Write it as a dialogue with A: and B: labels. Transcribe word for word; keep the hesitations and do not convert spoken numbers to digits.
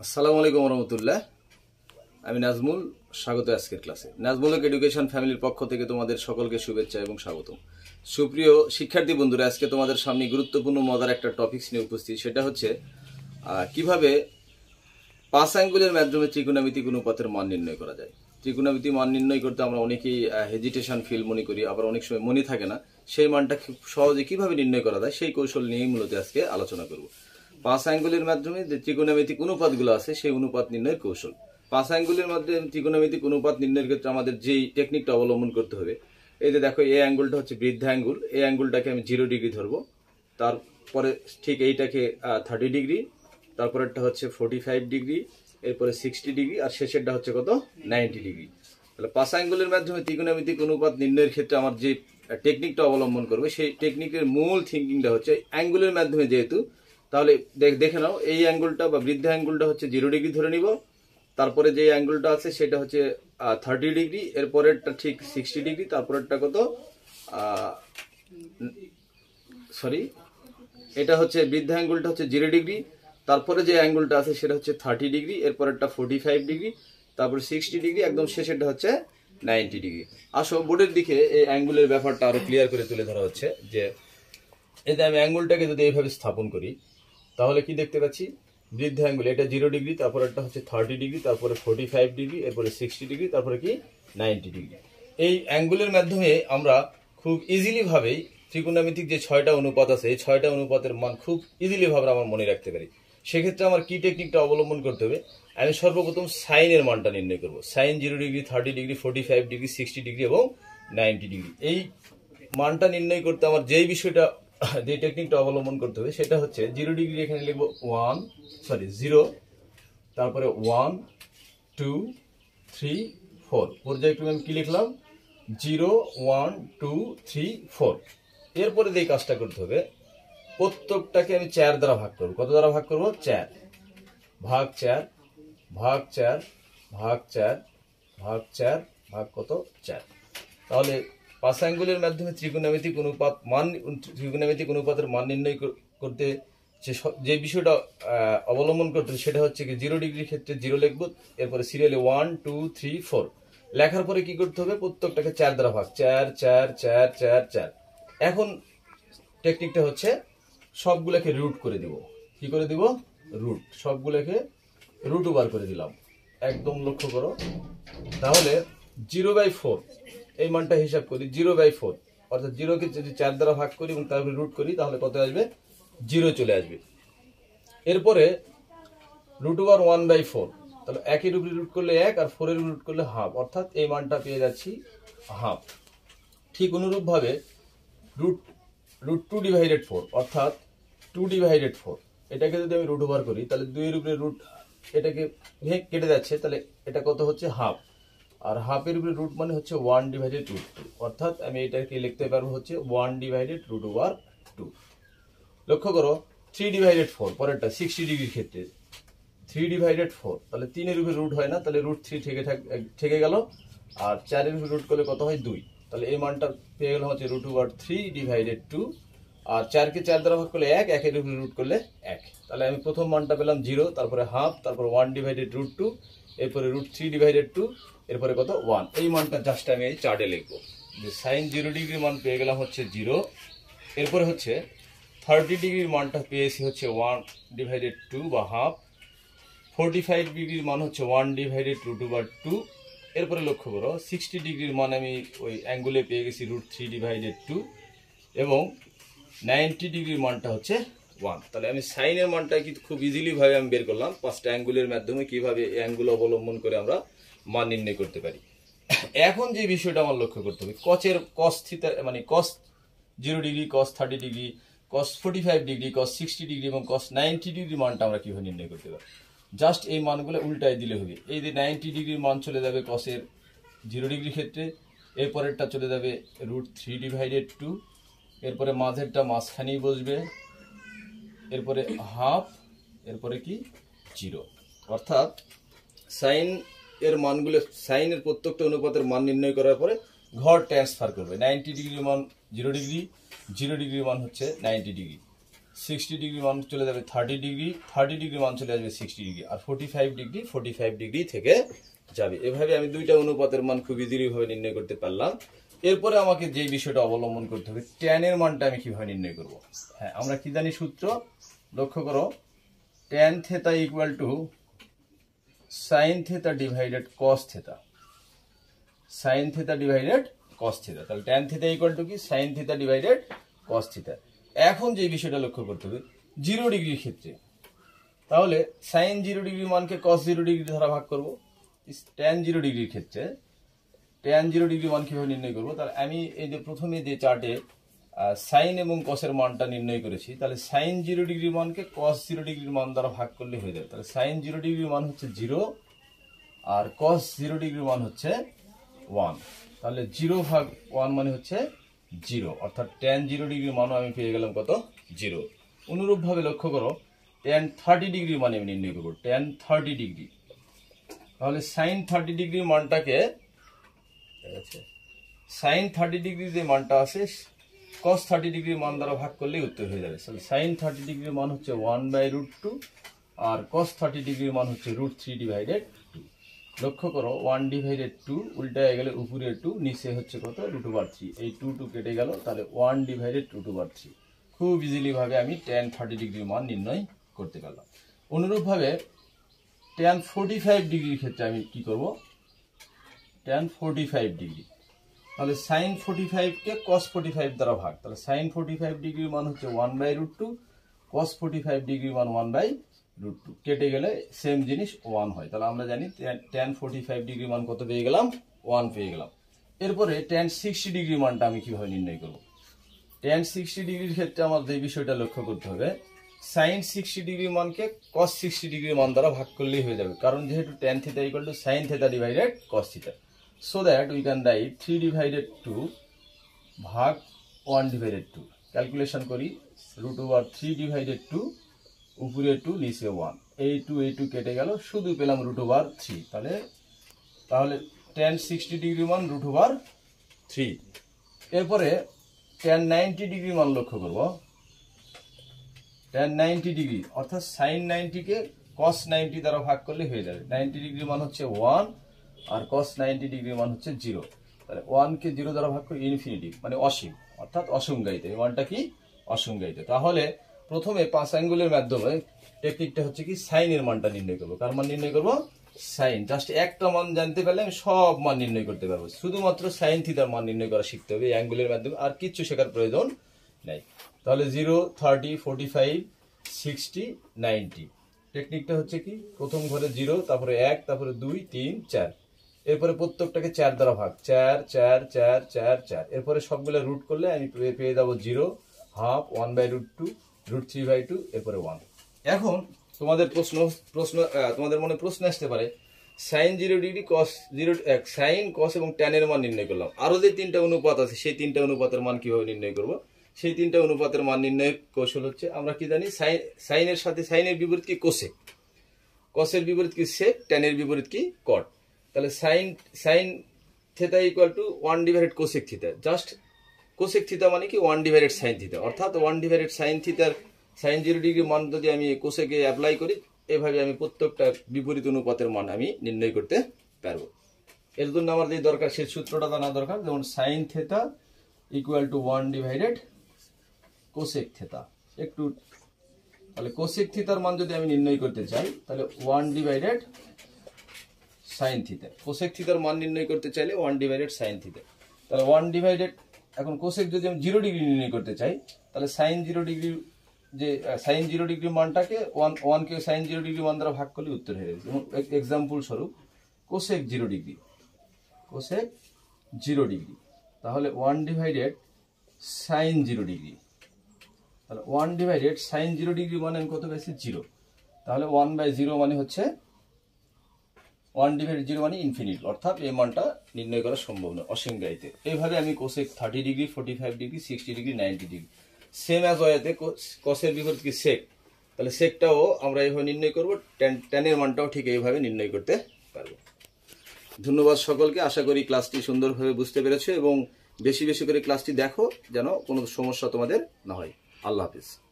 A: আসসালামু আলাইকুম রহমতুল্লাহ। আমি নাজমুল, স্বাগত আজকের ক্লাসে। নাজমুলক এডুকেশন ফ্যামিলির পক্ষ থেকে তোমাদের সকলকে শুভেচ্ছা এবং স্বাগতম। সুপ্রিয় শিক্ষার্থী বন্ধুরা, আজকে তোমাদের সামনে গুরুত্বপূর্ণ মজার একটা টপিকস নিয়ে উপস্থিত। সেটা হচ্ছে কিভাবে পাঁচ আঙ্গুলের মাধ্যমে ত্রিকোণমিতিক অনুপাতের মান নির্ণয় করা যায়। ত্রিকোণমিতিক মান নির্ণয় করতে আমরা অনেকেই হেজিটেশন ফিল মনে করি, আবার অনেক সময় মনে থাকে না। সেই মানটা খুব সহজে কিভাবে নির্ণয় করা যায় সেই কৌশল নিয়েই মূলত আজকে আলোচনা করব। পাঁচ আঙ্গুলের মাধ্যমে যে ত্রিকোণমিতিক অনুপাতগুলো আছে সেই অনুপাত নির্ণয়ের কৌশল। পাঁচ আঙ্গুলের মাধ্যমে ত্রিকোণমিতিক অনুপাত নির্ণয়ের ক্ষেত্রে আমাদের যেই টেকনিকটা অবলম্বন করতে হবে, এই যে দেখো এই অ্যাঙ্গুলটা হচ্ছে বৃদ্ধ আঙ্গুল, এই অ্যাঙ্গুলটাকে আমি জিরো ডিগ্রি ধরবো, তারপরে ঠিক এইটাকে থার্টি ডিগ্রি, তারপরেরটা হচ্ছে ফোর্টি ফাইভ ডিগ্রি, এরপরে সিক্সটি ডিগ্রি, আর শেষেরটা হচ্ছে কত নাইনটি ডিগ্রি। তাহলে পাঁচ আঙ্গুলের মাধ্যমে ত্রিকোণমিতিক অনুপাত নির্ণয়ের ক্ষেত্রে আমার যে টেকনিকটা অবলম্বন করবে সেই টেকনিকের মূল থিঙ্কিংটা হচ্ছে অ্যাঙ্গুলের মাধ্যমে যেহেতু, তাহলে দেখে নাও এই অ্যাঙ্গুলটা বা বৃদ্ধ অ্যাঙ্গুলটা হচ্ছে জিরো ডিগ্রি ধরে নিব, তারপরে যে অ্যাঙ্গুলটা আছে সেটা হচ্ছে থার্টি ডিগ্রি, এরপরেরটা ঠিক সিক্সটি ডিগ্রি, তারপরেরটা কত সরি এটা হচ্ছে বৃদ্ধ অ্যাঙ্গুলটা হচ্ছে জিরো ডিগ্রি, তারপরে যে অ্যাঙ্গুলটা আছে সেটা হচ্ছে থার্টি ডিগ্রি, এরপরেরটা ফোর্টি ফাইভ ডিগ্রি, তারপরে সিক্সটি ডিগ্রি, একদম শেষেরটা হচ্ছে নাইনটি ডিগ্রি। আসো বোর্ডের দিকে এই অ্যাঙ্গুলের ব্যাপারটা আরো ক্লিয়ার করে তুলে ধরা হচ্ছে যে এই যে আমি অ্যাঙ্গুলটাকে যদি এইভাবে স্থাপন করি তাহলে কি দেখতে পাচ্ছি, বৃদ্ধ অ্যাঙ্গুল এটা জিরো ডিগ্রি, তারপরে একটা হচ্ছে থার্টি ডিগ্রি, তারপরে ফোর্টি ফাইভ ডিগ্রি, এরপরে সিক্সটি ডিগ্রি, তারপরে কি নাইনটি ডিগ্রি। এই অ্যাঙ্গুলের মাধ্যমে আমরা খুব ইজিলি ভাবেই ত্রিকোণমিতিক যে ছয়টা অনুপাত আছে এই ছয়টা অনুপাতের মান খুব ইজিলি ভাবে আমার মনে রাখতে পারি। সেক্ষেত্রে আমার কি টেকনিকটা অবলম্বন করতে হবে, আমি সর্বপ্রথম সাইনের মানটা নির্ণয় করবো। Sine zero degree, thirty degree, forty five degree, sixty degree এবং নাইনটি ডিগ্রি। এই মানটা নির্ণয় করতে আমার যেই বিষয়টা যে টেকনিকটা অবলম্বন করতে হবে সেটা হচ্ছে জিরো ডিগ্রি এখানে লিখবো ওয়ান সরি জিরো, তারপরে ওয়ান টু থ্রি ফোর, পর্যায়ক্রমে আমি কি লিখলাম zero one two three four. এরপরে যে কাজটা করতে হবে, প্রত্যেকটাকে আমি চার দ্বারা ভাগ করবো। কত দ্বারা ভাগ করবো? চার, ভাগ চার, ভাগ চার, ভাগ চার, ভাগ চার, ভাগ কত চার। তাহলে পাঁচ আঙ্গুলের মাধ্যমে ত্রিকোণমিতিক অনুপাত মান ত্রিকোণমিতিক অনুপাতের মান নির্ণয় করতে যে বিষয়টা অবলম্বন করতে সেটা হচ্ছে কি জিরো ডিগ্রির ক্ষেত্রে জিরো লিখবো, এরপরে সিরিয়ালে ওয়ান টু থ্রি ফোর লেখার পরে কি করতে হবে, প্রত্যেকটাকে চার দ্বারা ভাগ, চার চার চার চার চার। এখন টেকনিকটা হচ্ছে সবগুলোকে রুট করে দিব। কি করে দিব? রুট, সবগুলোকে রুট ওভার করে দিলাম। একদম লক্ষ্য করো, তাহলে জিরো বাই ফোর এই মানটা হিসাব করি, জিরো বাই ফোর অর্থাৎ জিরোকে যদি চার দ্বারা ভাগ করি এবং তারপরে রুট করি তাহলে কত আসবে? জিরো চলে আসবে। এরপরে root over one by four, তাহলে একের উপরে রুট করলে এক আর ফোরের রুট করলে হাফ, অর্থাৎ এই মানটা পেয়ে যাচ্ছি হাফ। ঠিক অনুরূপ ভাবে root root two divided four অর্থাৎ টু ডিভাইডেড ফোর, এটাকে যদি আমি রুট ওভার করি তাহলে দুইয়ের উপরে রুট এটাকে কেটে যাচ্ছে, তাহলে এটা কত হচ্ছে? হাফ। আর হাফের উপরে রুট মানে হচ্ছে ওয়ান ডিভাইডেড রুট টু, অর্থাৎ আমি এটাকে লিখতে পারবো হচ্ছে one divided root over two. লক্ষ্য করো থ্রি ডিভাইডেড ফোর, পরেরটা সিক্সটি ডিগ্রির ক্ষেত্রে থ্রি ডিভাইডেড ফোর, তাহলে তিনের উপরে রুট হয় না, তাহলে রুট থ্রি থেকে থেকে গেল, আর চারের উপরে রুট করলে কত হয়? দুই। তাহলে এই মানটা পেয়ে গেলাম হচ্ছে root over three divided two, আর চারকে চার দ্বারা ভাগ করলে এক, একের উপরে রুট করলে এক। তাহলে আমি প্রথম মানটা পেলাম জিরো, তারপরে হাফ, তারপর ওয়ান ডিভাইডেড রুট টু, এরপরে রুট থ্রি ডিভাইডেড টু, এরপরে কত? ওয়ান। এই মানটা জাস্ট আমি এই চার্টে লিখবো যে সাইন জিরো ডিগ্রির মান পেয়ে গেলাম হচ্ছে জিরো, এরপরে হচ্ছে থার্টি ডিগ্রির মানটা পেয়েছি হচ্ছে ওয়ান ডিভাইডেড টু বা হাফ, ফোর্টি ফাইভ ডিগ্রির মান হচ্ছে one divided root over two, এরপরে লক্ষ্য করো সিক্সটি ডিগ্রির মান আমি ওই অ্যাঙ্গুলে পেয়ে গেছি রুট থ্রি ডিভাইডেড টু, এবং নাইনটি ডিগ্রির মানটা হচ্ছে ওয়ান। তাহলে আমি সাইনের মানটা কিন্তু খুব ইজিলি ভাবে আমি বের করলাম পাঁচটা অ্যাঙ্গুলের মাধ্যমে কিভাবে অ্যাঙ্গুল অবলম্বন করে আমরা মান নির্ণয় করতে পারি। এখন যে বিষয়টা আমার লক্ষ্য করতে হবে, কচের কস থিটা মানে cos zero degree, cos thirty degree, cos forty five degree, cos sixty degree এবং কস নাইনটি ডিগ্রি মানটা আমরা কিভাবে নির্ণয় করতে পারি। জাস্ট এই মানগুলো উল্টায় দিলে হবে। এই যে নাইনটি ডিগ্রির মান চলে যাবে কসের জিরো ডিগ্রির ক্ষেত্রে, এরপরেরটা চলে যাবে রুট থ্রি ডিভাইডেড টু, এরপরে মাঝেরটা মাঝখানেই বসবে, এরপরে হাফ, এরপরে কি জিরো। অর্থাৎ সাইন এর মানগুলো সাইনের প্রত্যেকটা অনুপাতের মান নির্ণয় করার পরে ঘর ট্রান্সফার করবে। নাইনটি ডিগ্রির মান জিরো ডিগ্রি, জিরো ডিগ্রির মান হচ্ছে নাইনটি ডিগ্রি, সিক্সটি ডিগ্রি মান চলে যাবে থার্টি ডিগ্রি, থার্টি ডিগ্রি মান চলে আসবে সিক্সটি ডিগ্রি, আর forty five degree forty five degree থেকে যাবে। এভাবে আমি দুইটা অনুপাতের মান খুব ইজিলি ভাবে নির্ণয় করতে পারলাম। এরপরে আমাকে যে বিষয়টা অবলম্বন করতে হবে, ট্যানের মানটা আমি কিভাবে নির্ণয় করব। হ্যাঁ, আমরা কি জানি সূত্র, লক্ষ্য করো, tan theta equal to sine theta divided cos theta, sine theta divided cos theta. তাহলে ট্যান থেটা ইকুয়াল টু কি, sine theta divided cos theta. এখন যে বিষয়টা লক্ষ্য করতে হবে জিরো ডিগ্রির ক্ষেত্রে, তাহলে সাইন জিরো ডিগ্রির মানকে কস জিরো ডিগ্রি দ্বারা ভাগ করব। ট্যান জিরো ডিগ্রির ক্ষেত্রে ট্যান জিরো ডিগ্রি মান কিভাবে নির্ণয় করবো, তাহলে আমি এই যে প্রথমে যে চার্টে সাইন এবং কসের মানটা নির্ণয় করেছি, তাহলে সাইন জিরো ডিগ্রির মানকে কস জিরো ডিগ্রির মান দ্বারা ভাগ করলে হয়ে যাবে। তাহলে সাইন জিরো ডিগ্রির মান হচ্ছে জিরো আর কস জিরো ডিগ্রির মান হচ্ছে ওয়ান। তাহলে জিরো ভাগ ওয়ান মানে হচ্ছে জিরো, অর্থাৎ ট্যান জিরো ডিগ্রির মানও আমি পেয়ে গেলাম কত, জিরো। অনুরূপভাবে লক্ষ্য করো, ট্যান থার্টি ডিগ্রির মানে আমি নির্ণয় করবো, ট্যান থার্টি ডিগ্রি। তাহলে সাইন থার্টি ডিগ্রির মানটাকে, সাইন থার্টি ডিগ্রি যে মানটা আছে কস থার্টি ডিগ্রির মান দ্বারা ভাগ করলেই উত্তর হয়ে যাবে। সাইন থার্টি ডিগ্রির মান হচ্ছে ওয়ান বাই রুট টু আর কস থার্টি ডিগ্রির মান হচ্ছে রুট থ্রি ডিভাইডেড টু। লক্ষ্য করো, ওয়ান ডিভাইডেড টু উল্টায় গেলে উপরে টু, নিচে হচ্ছে কত, রুট ওভার থ্রি। এই টু টু কেটে গেল, তাহলে one divided root over three. খুব ইজিলি ভাবে আমি ট্যান থার্টি ডিগ্রির মান নির্ণয় করতে পারলাম। অনুরূপভাবে ট্যান ফোর্টি ফাইভ ডিগ্রির ক্ষেত্রে আমি কি করব, ট্যান ফোর্টি ফাইভ ডিগ্রি, তাহলে সাইন ফোর্টি ফাইভকে কস ফোর্টি ফাইভ দ্বারা ভাগ। তাহলে সাইন ফোর্টি ফাইভ ডিগ্রির মান হচ্ছে one by root two, cos forty five ডিগ্রির মান ওয়ান বাই রুট টু, কেটে গেলে সেম জিনিস ওয়ান হয়। তাহলে আমরা জানি ট্যান ফোর্টি ফাইভ ডিগ্রির মান কত পেয়ে গেলাম, ওয়ান পেয়ে গেলাম। এরপরে ট্যান সিক্সটি ডিগ্রির মানটা আমি কিভাবে নির্ণয় করব। ট্যান সিক্সটি ডিগ্রির ক্ষেত্রে আমার যে বিষয়টা লক্ষ্য করতে হবে, সাইন সিক্সটি ডিগ্রির মানকে কস সিক্সটি ডিগ্রির মান দ্বারা ভাগ করলেই হয়ে যাবে, কারণ যেহেতু tan theta equal to sine theta divided cos theta. So that we can write three divided two ভাগ ওয়ান divided two, ক্যালকুলেশন করি, root over three divided two, উপরে টু নিচে ওয়ান, এই টু এই টু কেটে গেল, শুধু পেলাম রুট ওভার থ্রি। তাহলে তাহলে ট্যান সিক্সটি ডিগ্রি মান রুট ওভার থ্রি। এরপরে ট্যান নাইনটি ডিগ্রি মান লক্ষ্য করব, ট্যান নাইনটি ডিগ্রি অর্থাৎ সাইন নাইনটিকে কস নাইনটি দ্বারা ভাগ করলে হয়ে যাবে। নাইনটি ডিগ্রি মান হচ্ছে ওয়ান আর cos নাইনটি ডিগ্রি মান হচ্ছে জিরো। তাহলে ওয়ান কে জিরো দ্বারা ভাগ করে ইনফিনিটি মানে অসীম, অর্থাৎ অসংজ্ঞায়িত। এই ওয়ানটা কি, অসংজ্ঞায়িত। তাহলে প্রথমে পাঁচ আঙ্গুলের মাধ্যমে টেকনিকটা হচ্ছে কি, সাইনের মানটা নির্ণয় করবো। কার মান নির্ণয় করবো, সাইন। জাস্ট একটা মান জানতে পারলে আমি সব মান নির্ণয় করতে পারবো। শুধুমাত্র সাইন থিটার মান নির্ণয় করা শিখতে হবে এই অ্যাঙ্গুলের মাধ্যমে, আর কিচ্ছু শেখার প্রয়োজন নাই। তাহলে zero, thirty, forty five, sixty, ninety. টেকনিকটা হচ্ছে কি, প্রথম ঘরে জিরো, তারপরে এক, তারপরে দুই, তিন, চার, এরপরে প্রত্যেকটাকে চার দ্বারা ভাগ, চার চার চার চার চার। এরপরে সবগুলো রুট করলে আমি পেয়ে যাবো zero, half, one by root two, root three by two, এরপরে ওয়ান। এখন তোমাদের প্রশ্ন প্রশ্ন তোমাদের মনে প্রশ্ন আসতে পারে, sine zero degree, cos zero, sine, cos এবং ট্যানের মান নির্ণয় করলাম, আরো যে তিনটা অনুপাত আছে সেই তিনটা অনুপাতের মান কিভাবে নির্ণয় করব। সেই তিনটা অনুপাতের মান নির্ণয়ের কৌশল হচ্ছে, আমরা কি জানি, সাইন সাইনের সাথে সাইনের বিপরীত কি কোসেক, কসের বিপরীত কি সেক, ট্যানের বিপরীত কি কট। তাহলে sine sine theta equal to one divided cosec theta. Just cosec theta মানে কি, ওয়ান ডিভাইডেড সাইন থিটা, অর্থাৎ ওয়ান ডিভাইডেড সাইন থিটার সাইন জিরো ডিগ্রি মান যদি আমি কোসেকে অ্যাপ্লাই করি, এভাবে আমি প্রত্যেকটা বিপরীত অনুপাতের মান আমি নির্ণয় করতে পারবো। এর জন্য আমার যে দরকার, সেই সূত্রটা জানা দরকার। যেমন sine theta equal to one divided cosec theta. একটু তাহলে কোসেক থিটার মান যদি আমি নির্ণয় করতে চাই, তাহলে one divided sine theta. Cosec থিটার মান নির্ণয় করতে চাইলে ওয়ান ডিভাইডেড সাইন থিটা। তাহলে ওয়ান ডিভাইডেড, এখন কোসেক যদি আমি জিরো ডিগ্রি নির্ণয় করতে চাই, তাহলে সাইন জিরো ডিগ্রি, যে সাইন জিরো ডিগ্রি মানটাকে ওয়ান ওয়ানকে সাইন জিরো ডিগ্রি মান দ্বারা ভাগ করলে উত্তর হয়ে যাবে। যেমন এক্সাম্পল স্বরূপ, cosec zero degree, cosec zero degree, তাহলে one divided sine zero degree. তাহলে one divided sine zero degree মানে কত পেয়েছি, জিরো। তাহলে ওয়ান বাই জিরো মানে হচ্ছে, ওয়ান ডিভাইডেড জিরো মানে ইনফিনিট, অর্থাৎ এই মানটা নির্ণয় করা সম্ভব নয়, অসংজ্ঞায়িত। এইভাবে আমি cosec thirty degree, forty five degree, sixty degree, ninety degree, same as ওয়াতে কসের বিপরীত কি সেক, তাহলে সেকটাও আমরা এইভাবে নির্ণয় করবো, ট্যানের মানটাও ঠিক এইভাবে নির্ণয় করতে পারবো। ধন্যবাদ সকলকে, আশা করি ক্লাসটি সুন্দরভাবে বুঝতে পেরেছো এবং বেশি বেশি করে ক্লাসটি দেখো, যেন কোনো সমস্যা তোমাদের না হয়। আল্লাহ হাফিজ।